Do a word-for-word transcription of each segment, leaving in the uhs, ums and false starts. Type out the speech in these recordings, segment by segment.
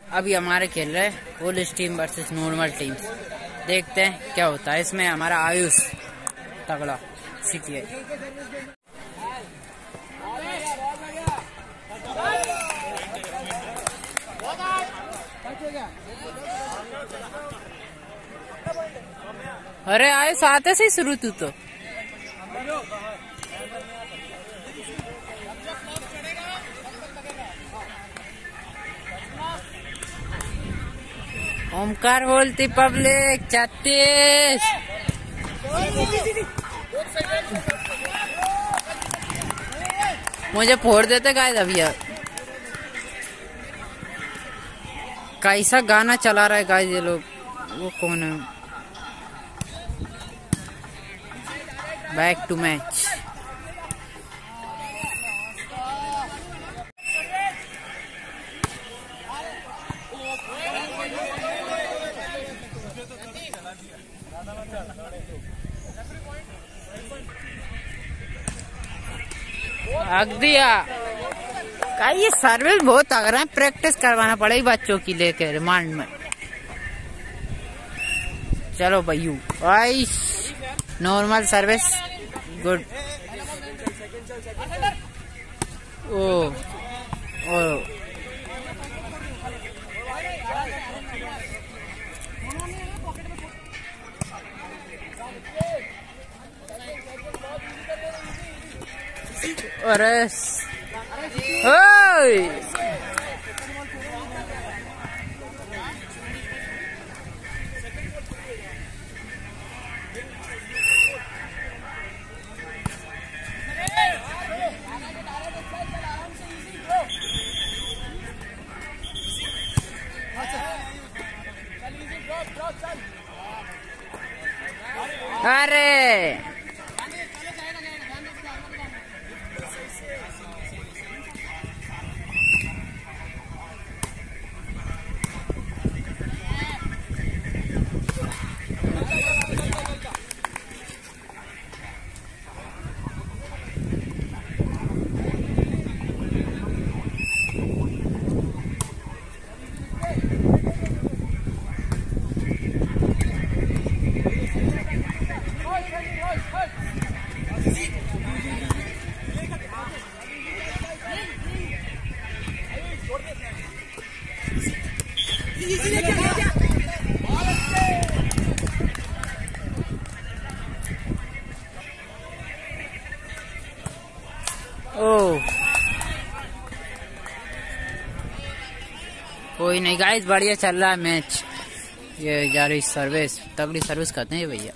अभी हमारे खेल रहे police team versus normal teams. देखते हैं क्या होता है इसमें। हमारा आयुष तगड़ा सीखिए। अरे आयुष आते से ही शुरू तू तो। ओमकार बोलती पब्लिक छत्तीस। मुझे फोड़ देते गाइस अभी। कैसा गाना चला रहा है गाइस ये लोग। वो कौन है? Back to match. हक दिया। का ये सर्विस बहुत अगर है, प्रैक्टिस करवाना पड़ेगी बच्चों की लेकर रिमांड में। चलो भैयू आइस नॉर्मल सर्विस गुड। ओ ओ अरे ओए अरे ओ कोई नहीं गाइस, बढ़िया चल रहा है मैच। ये यार सर्विस तगड़ी सर्विस करते हैं भैया।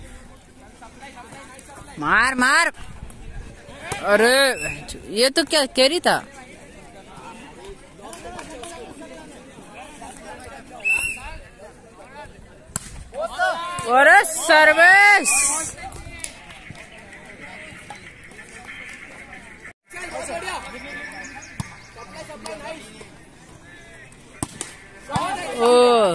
मार मार। अरे ये तो क्या कैरी था। अरे सर्विस ओ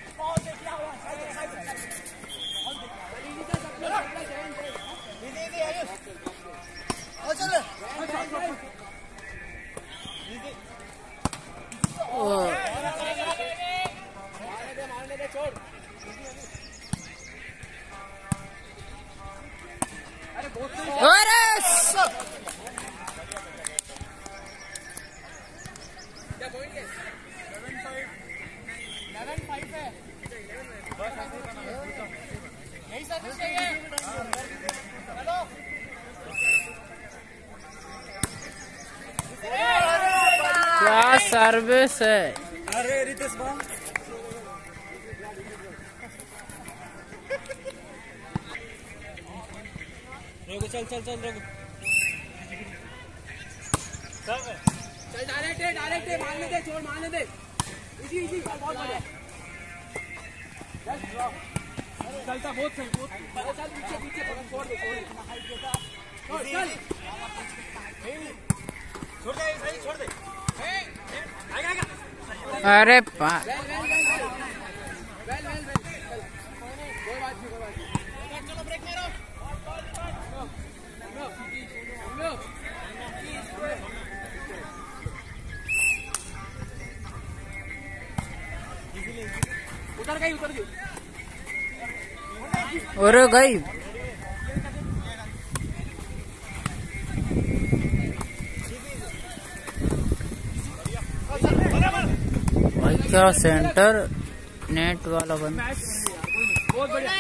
क्या सर्विस है। अरे रितेश रोको, चल चल चल रोको, चल डायरेक्ट है, डायरेक्ट है, मारने दे, छोड़ मारने दे, इजी इजी, बहुत बढ़िया, चलता बहुत सही, बहुत चल पीछे पीछे छोड़ दे, छोड़ दे, चल छोड़ दे, सही छोड़ दे, आएगा आएगा। अरे पा चलो ब्रेक मारो। उतर गई उतर गई और गई भाई क्या सेंटर नेट वाला बंद। बहुत बढ़िया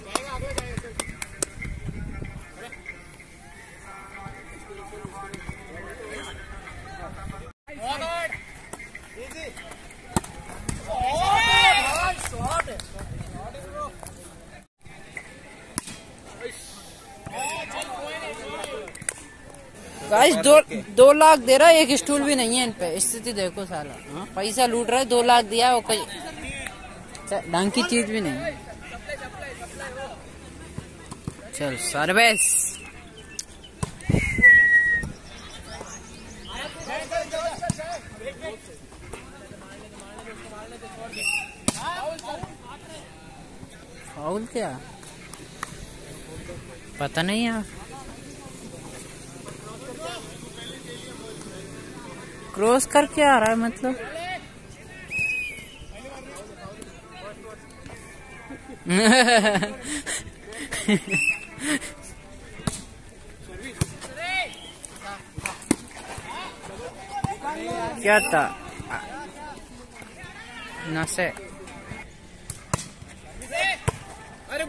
गाइस दो दो लाख दे रहा है, एक स्टूल भी नहीं है इन पे। स्थिति देखो साला, हाँ? पैसा लूट रहा है, दो लाख दिया है, वो कोई ढंग की चीज भी नहीं है। चल सर्विस फाउल क्या पता नहीं यार। क्रॉस करके आ रहा है मतलब क्या था नशे। अरे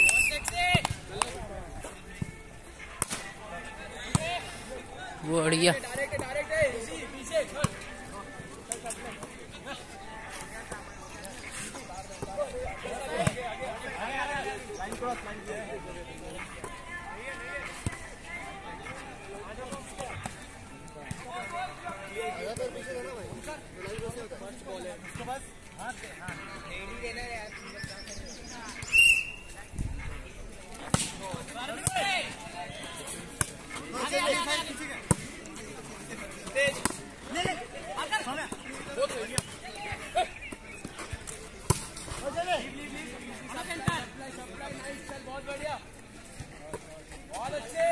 बढ़िया बहुत बढ़िया बहुत अच्छे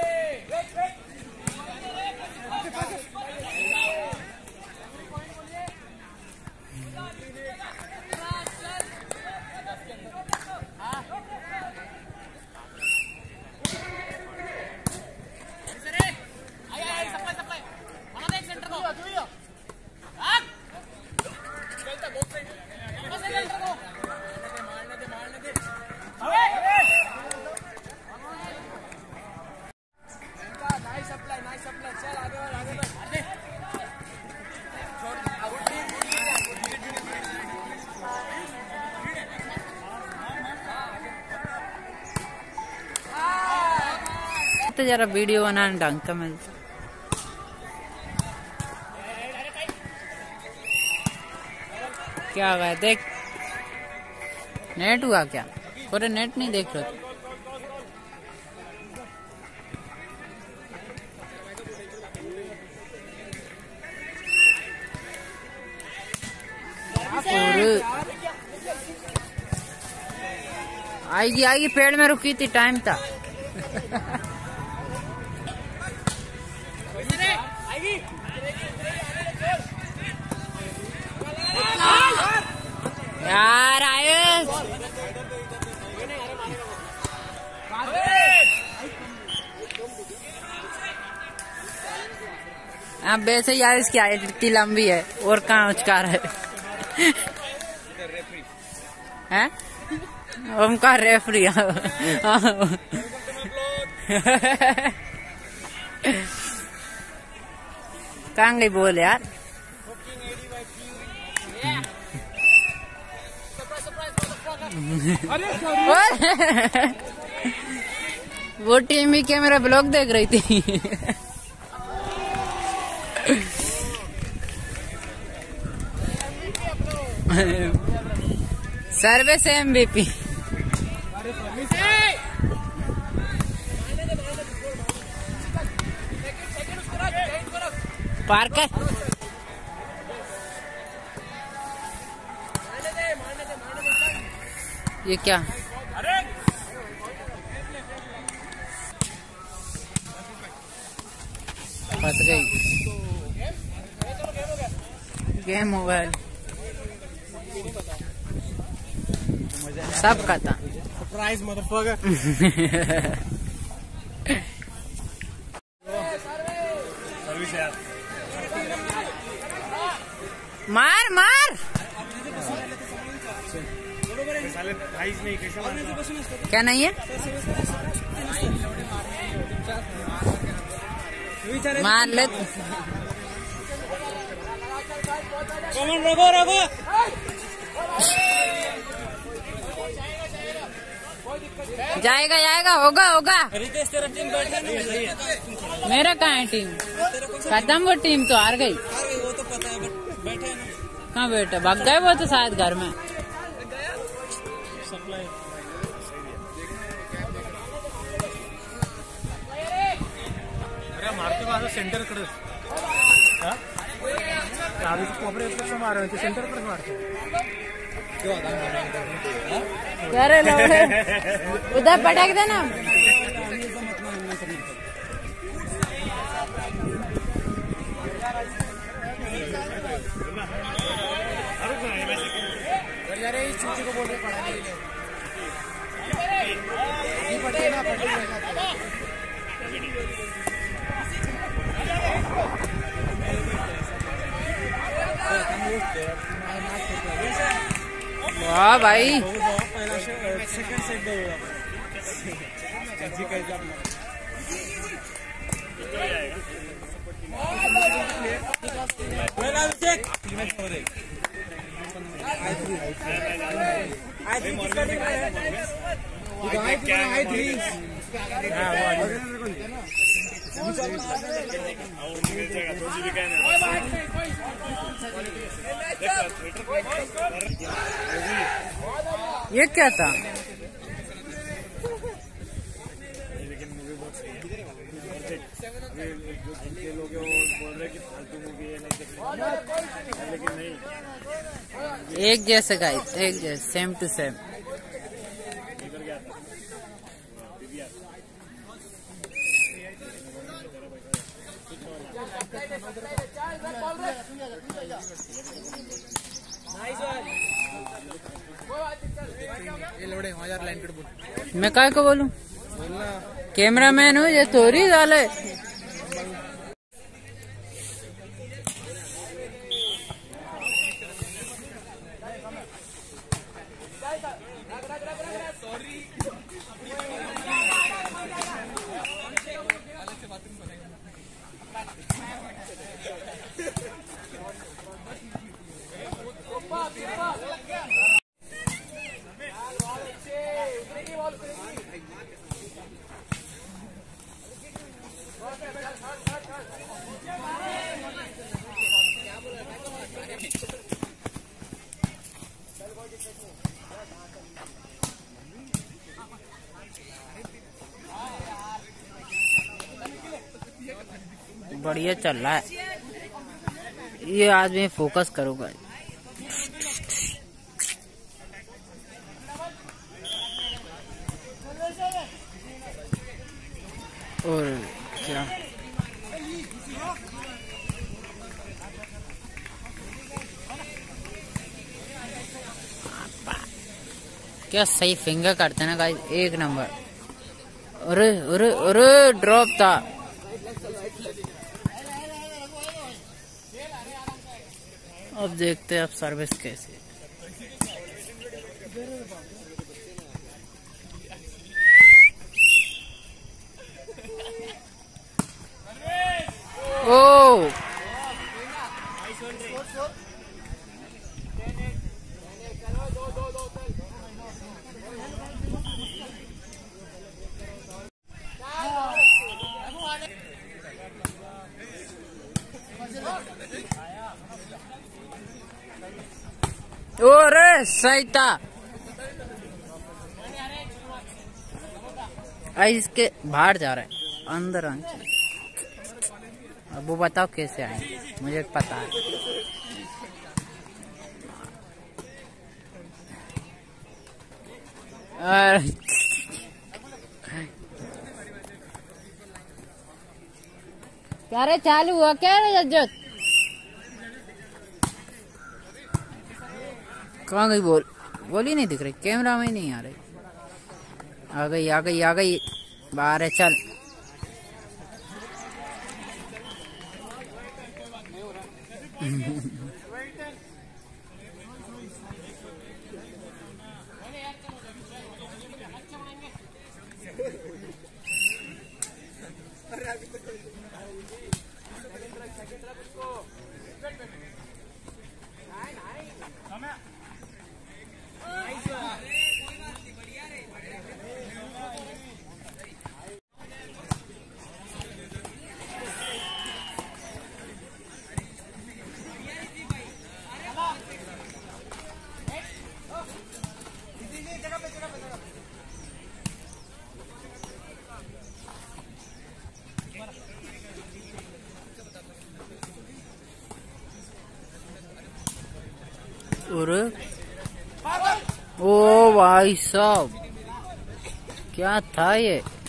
तो जरा वीडियो बनाने ढंग का मिलता। क्या हुआ देख नेट हुआ क्या पूरे नेट नहीं देख रहे आएगी आएगी पेड़ में रुकी थी टाइम था यार आयुष अब वैसे यार इसकी हाइट इतनी लंबी है और कहाँ उचकार है हैं उनका रेफरी कहाँ गई बोल यार वो टीम भी क्या मेरा ब्लॉग देख रही थी सर्विस एमवीपी पार्कर ये क्या फंस गई गेम ओवर। सब खत्म। Surprise motherfucker. सर्विस यार। मार मार। नहीं क्या नहीं है? मार ले। रखो रखो। जाएगा जाएगा होगा होगा। रितेश तेरा टीम बैठा नहीं। मेरा कहाँ है टीम? खत्म वो टीम तो हार गई। वो तो पता है बट बैठे हैं ना। कहाँ बैठे? भाग गए वो तो शायद घर में। सप्लाई अरे मारते माझा सेंटर कडे कोपरे मार सेंटर कडे मारते। अरे उधर पटक देना। चूची को बोल रहे पढ़ाने के लिए ना वाह भाई। पहला सेकंड सेट ये क्या था? लेकिन मूवी बहुत सही है। जो लोग बोल रहे कि फालतू मूवी है नहीं, लेकिन नहीं एक जैसे गाइस, एक जैसे, सेम टू सेम। मैं काय को बोलूं? कैमरामैन हूँ, ये थोड़ी डाले। बढ़िया चल रहा है ये। आदमी फोकस करूंगा। और क्या क्या सही फिंगर करते ना गाइस, एक नंबर। अरे अरे अरे ड्रॉप था। अब देखते हैं अब सर्विस कैसे। ओ अरे सही था। इसके बाहर जा रहा है, अंदर आए। अब वो बताओ कैसे आए, मुझे पता है। क्या रे चालू हुआ क्या रे जज्जत? कहाँ गई बोल? गोली नहीं दिख रही, कैमरा में ही नहीं आ रही। आ गई आ गई आ गई, बाहर है, चल। और ओ भाई साहब, क्या था ये?